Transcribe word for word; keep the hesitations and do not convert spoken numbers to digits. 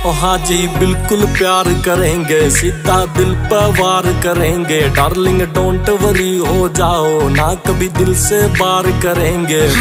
ओ हाँ जी बिल्कुल प्यार करेंगे, सीधा दिल पर वार करेंगे। डार्लिंग डोंट वरी हो जाओ ना, कभी दिल से बार करेंगे।